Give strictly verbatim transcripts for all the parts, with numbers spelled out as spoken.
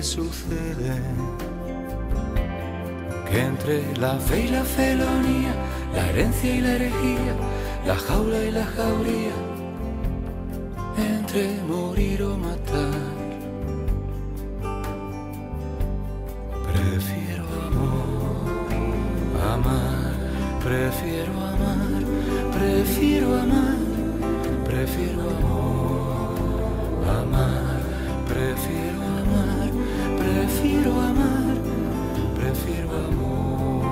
sucede, que entre la fe y la felonía, la herencia y la herejía, la jaula y la jauría, entre morir o matar, prefiero amor, amar, prefiero amar, prefiero amar, prefiero amor, amar, prefiero amar, prefiero amar, prefiero amor,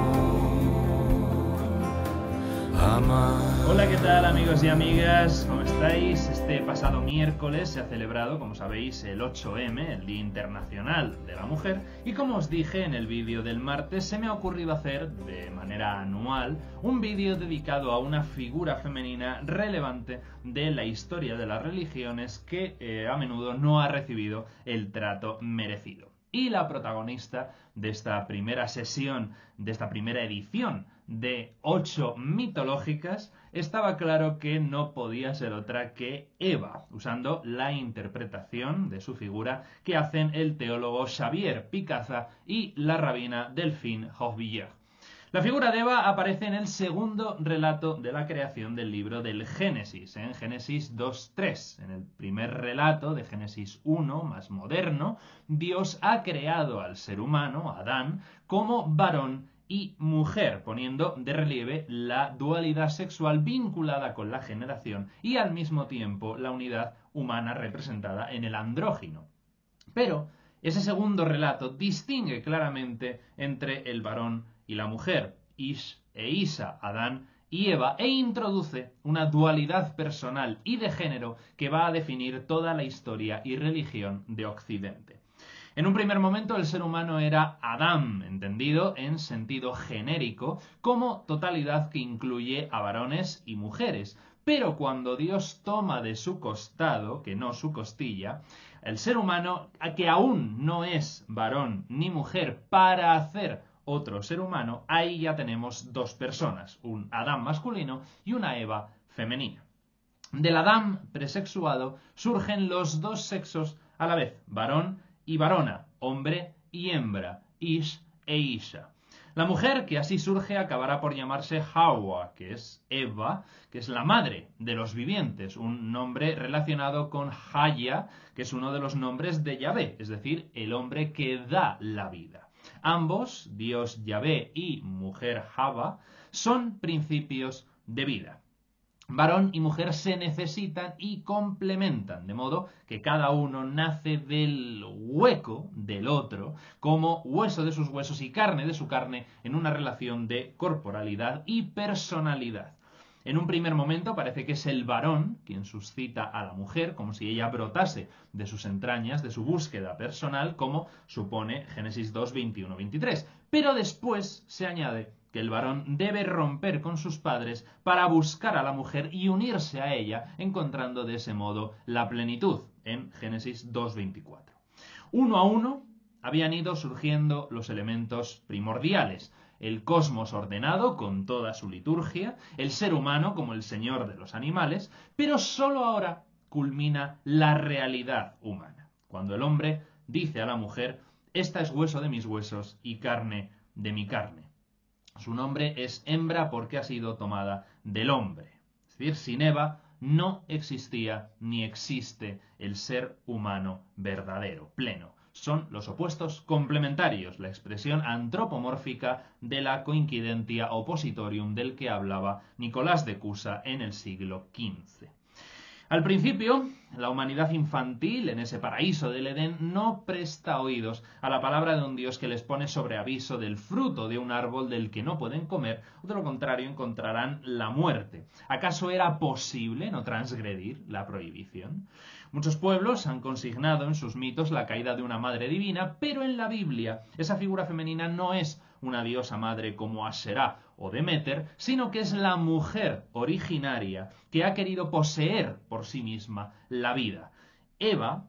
amar. Hola, ¿qué tal, amigos y amigas? ¿Cómo estáis? Este pasado miércoles se ha celebrado, como sabéis, el ocho eme, el Día Internacional de la Mujer, y como os dije en el vídeo del martes, se me ha ocurrido hacer de manera anual un vídeo dedicado a una figura femenina relevante de la historia de las religiones que eh, a menudo no ha recibido el trato merecido. Y la protagonista de esta primera sesión, de esta primera edición de ocho mitológicas, estaba claro que no podía ser otra que Eva, usando la interpretación de su figura que hacen el teólogo Xavier Picaza y la rabina Delphine Hochbiller. La figura de Eva aparece en el segundo relato de la creación del libro del Génesis, en Génesis dos tres. En el primer relato de Génesis uno, más moderno, Dios ha creado al ser humano, Adán, como varón y mujer, poniendo de relieve la dualidad sexual vinculada con la generación y al mismo tiempo la unidad humana representada en el andrógino. Pero ese segundo relato distingue claramente entre el varón y la mujer, Ish e Isa, Adán y Eva, e introduce una dualidad personal y de género que va a definir toda la historia y religión de Occidente. En un primer momento el ser humano era Adán, entendido en sentido genérico, como totalidad que incluye a varones y mujeres. Pero cuando Dios toma de su costado, que no su costilla, el ser humano, que aún no es varón ni mujer, para hacer otro ser humano, ahí ya tenemos dos personas, un Adán masculino y una Eva femenina. Del Adán presexuado surgen los dos sexos a la vez, varón y varona, hombre y hembra, Ish e Isha. La mujer que así surge acabará por llamarse Hawa, que es Eva, que es la madre de los vivientes, un nombre relacionado con Haya, que es uno de los nombres de Yahvé, es decir, el hombre que da la vida. Ambos, Dios Yahvé y mujer Hawa, son principios de vida. Varón y mujer se necesitan y complementan, de modo que cada uno nace del hueco del otro como hueso de sus huesos y carne de su carne en una relación de corporalidad y personalidad. En un primer momento parece que es el varón quien suscita a la mujer, como si ella brotase de sus entrañas, de su búsqueda personal, como supone Génesis dos, veintiuno, veintitrés. Pero después se añade que el varón debe romper con sus padres para buscar a la mujer y unirse a ella, encontrando de ese modo la plenitud, en Génesis dos, veinticuatro. Uno a uno habían ido surgiendo los elementos primordiales: el cosmos ordenado con toda su liturgia, el ser humano como el señor de los animales, pero solo ahora culmina la realidad humana, cuando el hombre dice a la mujer: esta es hueso de mis huesos y carne de mi carne. Su nombre es hembra porque ha sido tomada del hombre. Es decir, sin Eva no existía ni existe el ser humano verdadero, pleno. Son los opuestos complementarios, la expresión antropomórfica de la coincidentia oppositorium del que hablaba Nicolás de Cusa en el siglo quince. Al principio, la humanidad infantil, en ese paraíso del Edén, no presta oídos a la palabra de un Dios que les pone sobre aviso del fruto de un árbol del que no pueden comer, o de lo contrario encontrarán la muerte. ¿Acaso era posible no transgredir la prohibición? Muchos pueblos han consignado en sus mitos la caída de una madre divina, pero en la Biblia esa figura femenina no es una diosa madre como Asherá o Deméter, sino que es la mujer originaria que ha querido poseer por sí misma la vida. Eva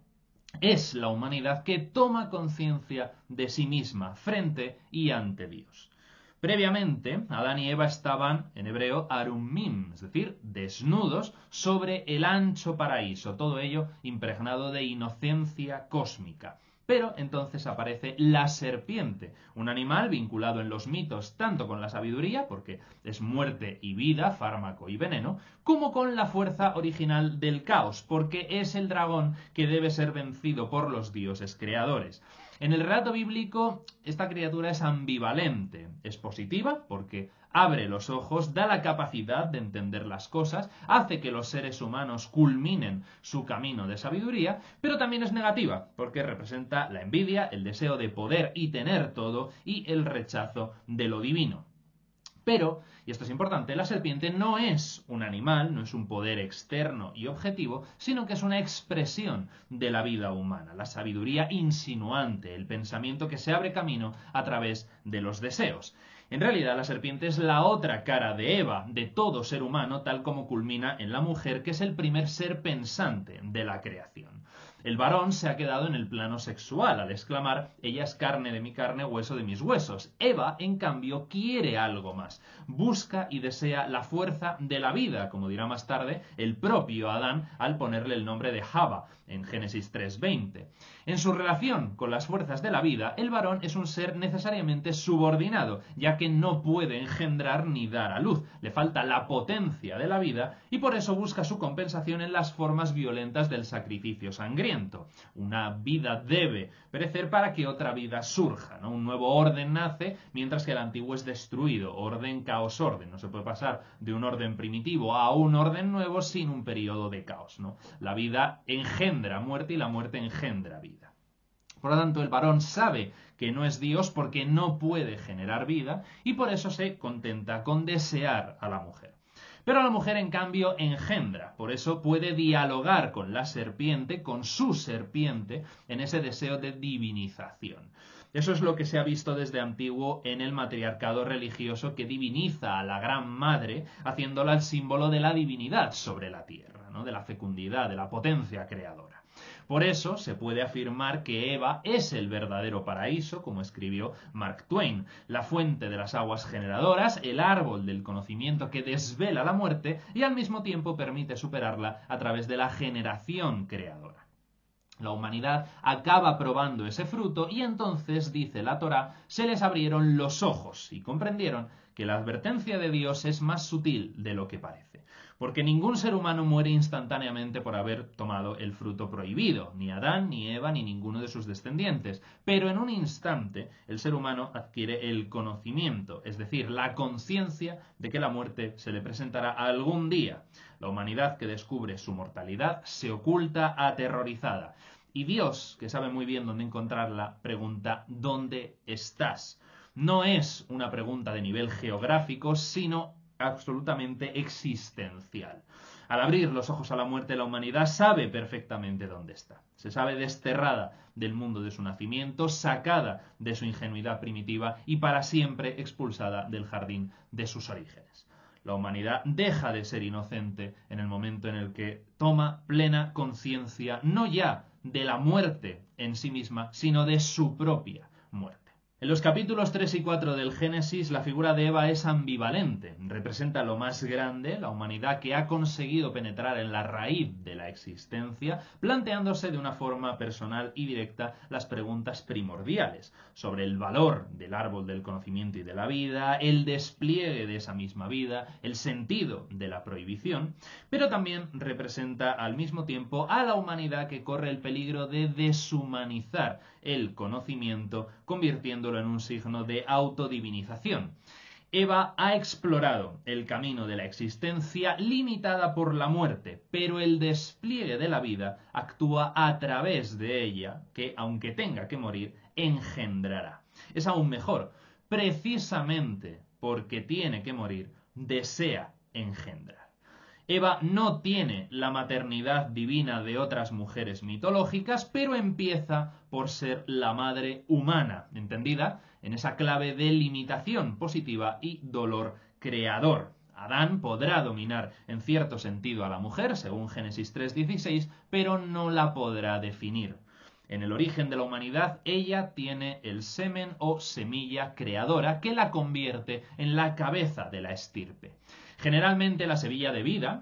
es la humanidad que toma conciencia de sí misma frente y ante Dios. Previamente, Adán y Eva estaban, en hebreo, arumim, es decir, desnudos sobre el ancho paraíso, todo ello impregnado de inocencia cósmica. Pero entonces aparece la serpiente, un animal vinculado en los mitos tanto con la sabiduría, porque es muerte y vida, fármaco y veneno, como con la fuerza original del caos, porque es el dragón que debe ser vencido por los dioses creadores. En el relato bíblico, esta criatura es ambivalente. Es positiva, porque abre los ojos, da la capacidad de entender las cosas, hace que los seres humanos culminen su camino de sabiduría, pero también es negativa, porque representa la envidia, el deseo de poder y tener todo, y el rechazo de lo divino. Pero, y esto es importante, la serpiente no es un animal, no es un poder externo y objetivo, sino que es una expresión de la vida humana, la sabiduría insinuante, el pensamiento que se abre camino a través de los deseos. En realidad, la serpiente es la otra cara de Eva, de todo ser humano, tal como culmina en la mujer, que es el primer ser pensante de la creación. El varón se ha quedado en el plano sexual al exclamar: ella es carne de mi carne, hueso de mis huesos. Eva, en cambio, quiere algo más. Busca y desea la fuerza de la vida, como dirá más tarde el propio Adán al ponerle el nombre de Java en Génesis tres veinte. En su relación con las fuerzas de la vida, el varón es un ser necesariamente subordinado, ya que no puede engendrar ni dar a luz. Le falta la potencia de la vida y por eso busca su compensación en las formas violentas del sacrificio sangriento. Una vida debe perecer para que otra vida surja, ¿no? Un nuevo orden nace mientras que el antiguo es destruido. Orden, caos, orden. No se puede pasar de un orden primitivo a un orden nuevo sin un periodo de caos, ¿no? La vida engendra muerte y la muerte engendra vida. Por lo tanto, el varón sabe que no es Dios porque no puede generar vida y por eso se contenta con desear a la mujer. Pero la mujer, en cambio, engendra. Por eso puede dialogar con la serpiente, con su serpiente, en ese deseo de divinización. Eso es lo que se ha visto desde antiguo en el matriarcado religioso, que diviniza a la Gran Madre, haciéndola el símbolo de la divinidad sobre la tierra, ¿no? De la fecundidad, de la potencia creadora. Por eso se puede afirmar que Eva es el verdadero paraíso, como escribió Mark Twain, la fuente de las aguas generadoras, el árbol del conocimiento que desvela la muerte y al mismo tiempo permite superarla a través de la generación creadora. La humanidad acaba probando ese fruto y entonces, dice la Torá, se les abrieron los ojos y comprendieron que la advertencia de Dios es más sutil de lo que parece. Porque ningún ser humano muere instantáneamente por haber tomado el fruto prohibido, ni Adán, ni Eva, ni ninguno de sus descendientes. Pero en un instante el ser humano adquiere el conocimiento, es decir, la conciencia de que la muerte se le presentará algún día. La humanidad que descubre su mortalidad se oculta aterrorizada. Y Dios, que sabe muy bien dónde encontrarla, pregunta: ¿dónde estás? No es una pregunta de nivel geográfico, sino absolutamente existencial. Al abrir los ojos a la muerte, la humanidad sabe perfectamente dónde está. Se sabe desterrada del mundo de su nacimiento, sacada de su ingenuidad primitiva y para siempre expulsada del jardín de sus orígenes. La humanidad deja de ser inocente en el momento en el que toma plena conciencia, no ya de la muerte en sí misma, sino de su propia muerte. En los capítulos tres y cuatro del Génesis, la figura de Eva es ambivalente. Representa lo más grande, la humanidad que ha conseguido penetrar en la raíz de la existencia, planteándose de una forma personal y directa las preguntas primordiales sobre el valor del árbol del conocimiento y de la vida, el despliegue de esa misma vida, el sentido de la prohibición, pero también representa al mismo tiempo a la humanidad que corre el peligro de deshumanizar el conocimiento, convirtiéndolo en un signo de autodivinización. Eva ha explorado el camino de la existencia limitada por la muerte, pero el despliegue de la vida actúa a través de ella, que, aunque tenga que morir, engendrará. Es aún mejor, precisamente porque tiene que morir, desea engendrar. Eva no tiene la maternidad divina de otras mujeres mitológicas, pero empieza por ser la madre humana, entendida en esa clave de limitación positiva y dolor creador. Adán podrá dominar en cierto sentido a la mujer, según Génesis tres dieciséis, pero no la podrá definir. En el origen de la humanidad, ella tiene el semen o semilla creadora que la convierte en la cabeza de la estirpe. Generalmente la semilla de vida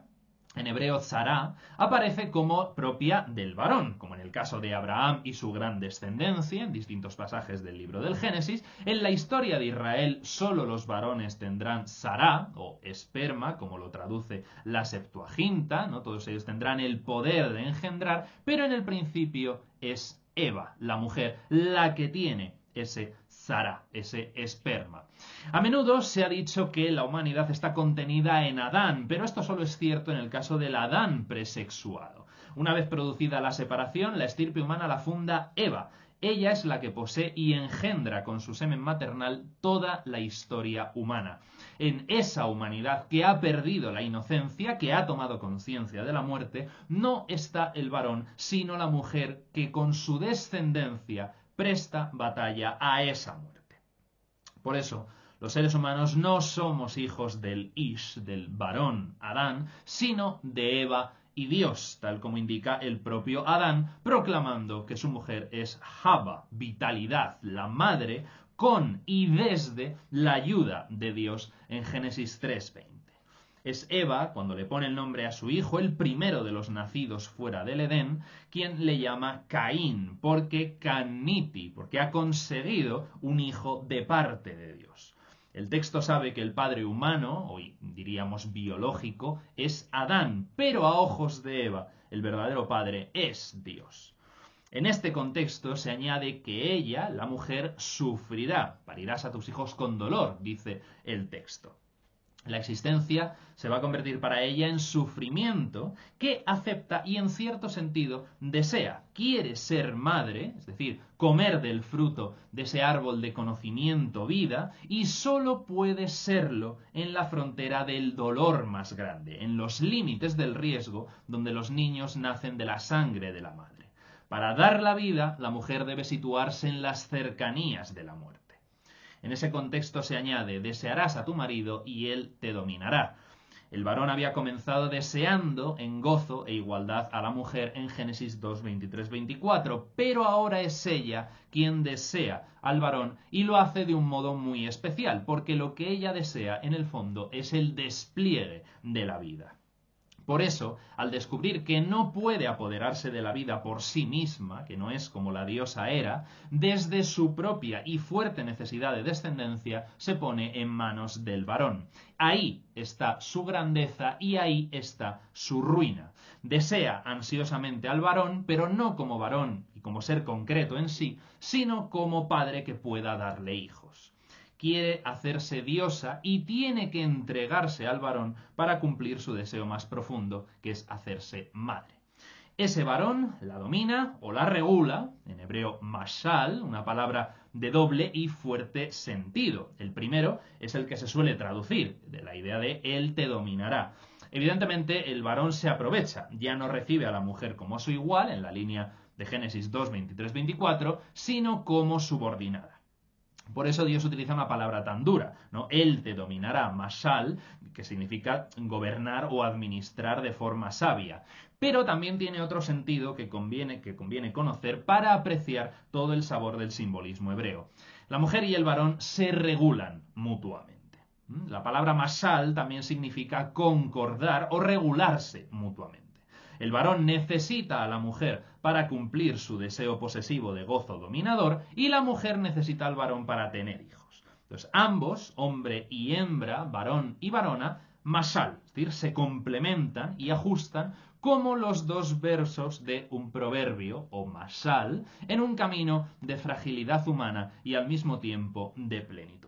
en hebreo tzara, aparece como propia del varón, como en el caso de Abraham y su gran descendencia, en distintos pasajes del libro del Génesis. En la historia de Israel solo los varones tendrán tzara, o esperma, como lo traduce la Septuaginta, ¿no? Todos ellos tendrán el poder de engendrar, pero en el principio es Eva, la mujer, la que tiene ese tzara, ese esperma. A menudo se ha dicho que la humanidad está contenida en Adán, pero esto solo es cierto en el caso del Adán presexuado. Una vez producida la separación, la estirpe humana la funda Eva. Ella es la que posee y engendra con su semen maternal toda la historia humana. En esa humanidad que ha perdido la inocencia, que ha tomado conciencia de la muerte, no está el varón, sino la mujer que con su descendencia presta batalla a esa muerte. Por eso, los seres humanos no somos hijos del Ish, del varón Adán, sino de Eva y Dios, tal como indica el propio Adán, proclamando que su mujer es Hava, vitalidad, la madre, con y desde la ayuda de Dios en Génesis tres veinte. Es Eva, cuando le pone el nombre a su hijo, el primero de los nacidos fuera del Edén, quien le llama Caín, porque Caniti, porque ha conseguido un hijo de parte de Dios. El texto sabe que el padre humano, o diríamos biológico, es Adán, pero a ojos de Eva, el verdadero padre es Dios. En este contexto se añade que ella, la mujer, sufrirá. Parirás a tus hijos con dolor, dice el texto. La existencia se va a convertir para ella en sufrimiento que acepta y en cierto sentido desea, quiere ser madre, es decir, comer del fruto de ese árbol de conocimiento, vida, y solo puede serlo en la frontera del dolor más grande, en los límites del riesgo donde los niños nacen de la sangre de la madre. Para dar la vida, la mujer debe situarse en las cercanías de la muerte. En ese contexto se añade, desearás a tu marido y él te dominará. El varón había comenzado deseando en gozo e igualdad a la mujer en Génesis dos, veintitrés, veinticuatro, pero ahora es ella quien desea al varón y lo hace de un modo muy especial, porque lo que ella desea en el fondo es el despliegue de la vida. Por eso, al descubrir que no puede apoderarse de la vida por sí misma, que no es como la diosa Hera, desde su propia y fuerte necesidad de descendencia, se pone en manos del varón. Ahí está su grandeza y ahí está su ruina. Desea ansiosamente al varón, pero no como varón y como ser concreto en sí, sino como padre que pueda darle hijos. Quiere hacerse diosa y tiene que entregarse al varón para cumplir su deseo más profundo, que es hacerse madre. Ese varón la domina o la regula, en hebreo mashal, una palabra de doble y fuerte sentido. El primero es el que se suele traducir, de la idea de él te dominará. Evidentemente el varón se aprovecha, ya no recibe a la mujer como su igual, en la línea de Génesis dos, veintitrés, veinticuatro, sino como subordinada. Por eso Dios utiliza una palabra tan dura, ¿no? Él te dominará, mashal, que significa gobernar o administrar de forma sabia. Pero también tiene otro sentido que conviene, que conviene conocer para apreciar todo el sabor del simbolismo hebreo. La mujer y el varón se regulan mutuamente. La palabra mashal también significa concordar o regularse mutuamente. El varón necesita a la mujer para cumplir su deseo posesivo de gozo dominador y la mujer necesita al varón para tener hijos. Entonces, ambos, hombre y hembra, varón y varona, mashal, es decir, se complementan y ajustan como los dos versos de un proverbio o mashal en un camino de fragilidad humana y al mismo tiempo de plenitud.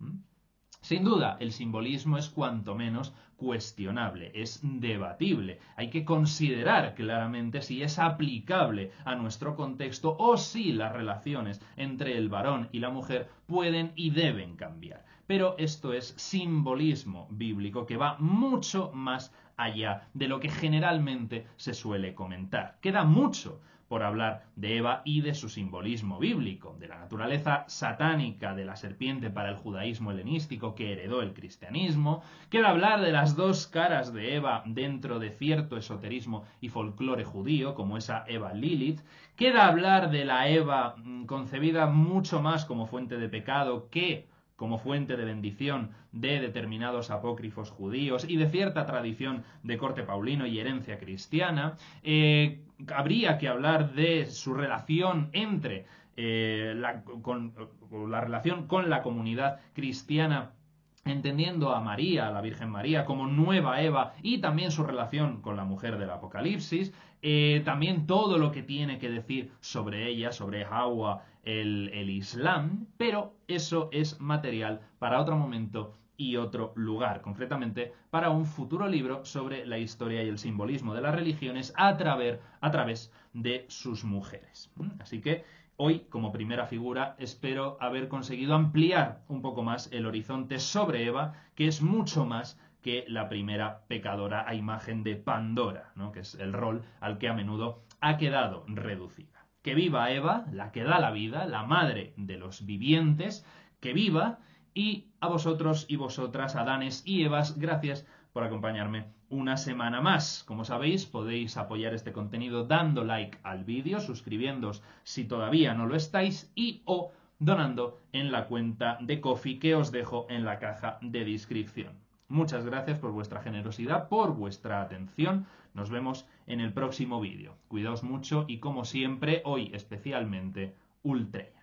Sin duda, el simbolismo es cuanto menos cuestionable, es debatible. Hay que considerar claramente si es aplicable a nuestro contexto o si las relaciones entre el varón y la mujer pueden y deben cambiar. Pero esto es simbolismo bíblico que va mucho más allá de lo que generalmente se suele comentar. Queda mucho por hablar de Eva y de su simbolismo bíblico, de la naturaleza satánica de la serpiente para el judaísmo helenístico que heredó el cristianismo. Queda hablar de las dos caras de Eva dentro de cierto esoterismo y folclore judío, como esa Eva Lilith. Queda hablar de la Eva concebida mucho más como fuente de pecado que como fuente de bendición de determinados apócrifos judíos y de cierta tradición de corte paulino y herencia cristiana. Eh, habría que hablar de su relación entre eh, la, con, la relación con la comunidad cristiana, entendiendo a María, a la Virgen María, como nueva Eva, y también su relación con la mujer del Apocalipsis, eh, también todo lo que tiene que decir sobre ella, sobre Hawa, el, el Islam, pero eso es material para otro momento y otro lugar, concretamente para un futuro libro sobre la historia y el simbolismo de las religiones a través, a través de sus mujeres. Así que hoy, como primera figura, espero haber conseguido ampliar un poco más el horizonte sobre Eva, que es mucho más que la primera pecadora a imagen de Pandora, ¿no? Que es el rol al que a menudo ha quedado reducida. Que viva Eva, la que da la vida, la madre de los vivientes, que viva, y a vosotros y vosotras, Adanes y Evas, gracias por acompañarme una semana más. Como sabéis, podéis apoyar este contenido dando like al vídeo, suscribiéndoos si todavía no lo estáis y o donando en la cuenta de Ko-fi que os dejo en la caja de descripción. Muchas gracias por vuestra generosidad, por vuestra atención. Nos vemos en el próximo vídeo. Cuidaos mucho y, como siempre, hoy especialmente, Ultreya.